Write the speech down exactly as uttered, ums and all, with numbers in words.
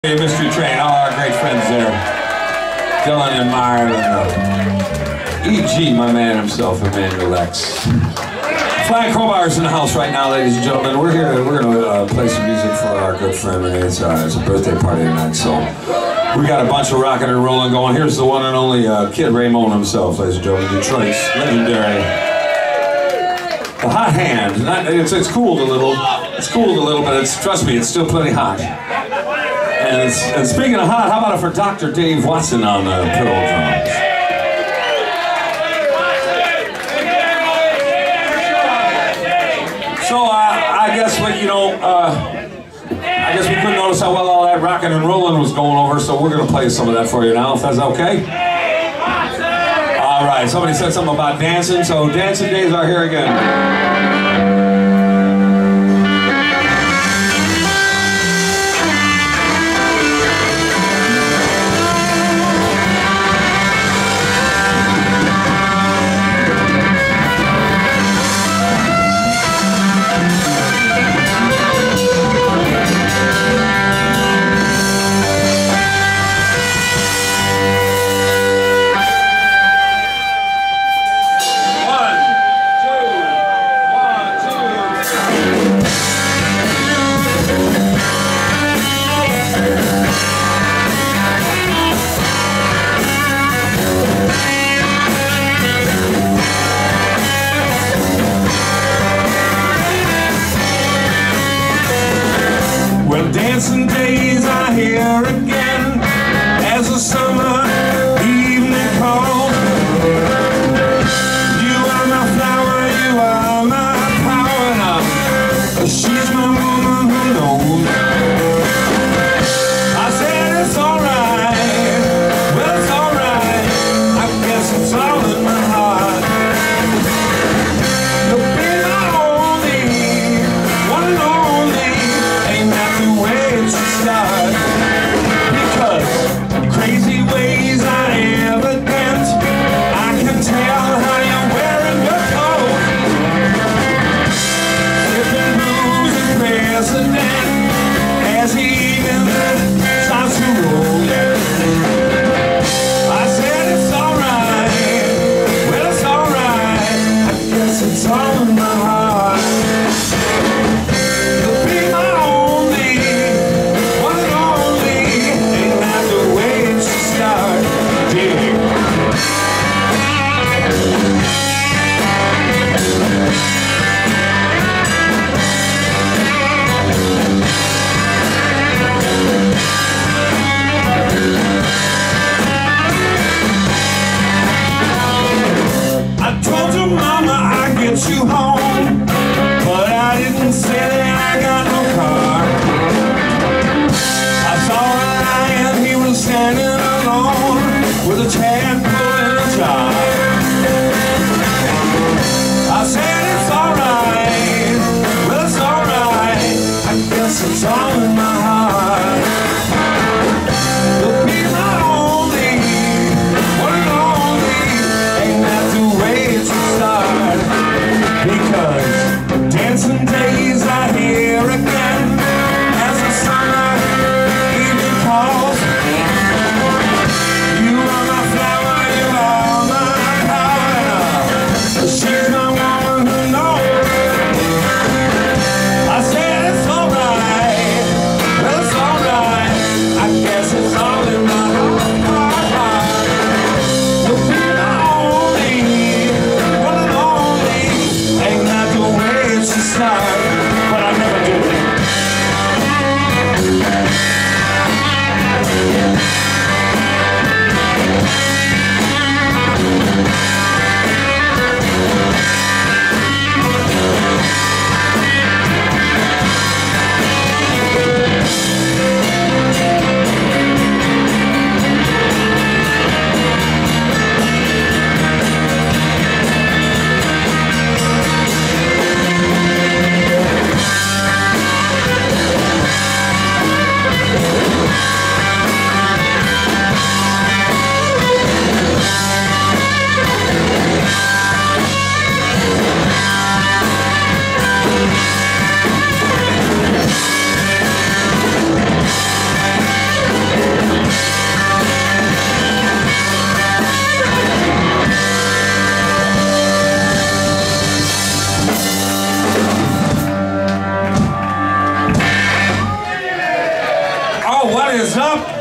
Mystery Train, all our great friends there. Dylan and Myron and uh, E G, my man himself, Emmanuel X. Flying Crowbar's in the house right now, ladies and gentlemen. We're here to, we're going to uh, play some music for our good friend Renee. It's, uh, it's a birthday party tonight, so we got a bunch of rocking and rolling going. Here's the one and only uh, Kid Raymond himself, ladies and gentlemen. Detroit's legendary. The hot hand. Not, it's, it's cooled a little. It's cooled a little, but it's, trust me, it's still plenty hot. And, it's, and speaking of hot, how about it for Doctor Dave Watson on the uh, pedal drums? So uh, I guess what you know, uh, I guess we couldn't notice how well all that rocking and rolling was going over, so we're gonna play some of that for you now, if that's okay. All right, somebody said something about dancing, so Dancin Days are here again. One, two, one, two. Oh, what is up?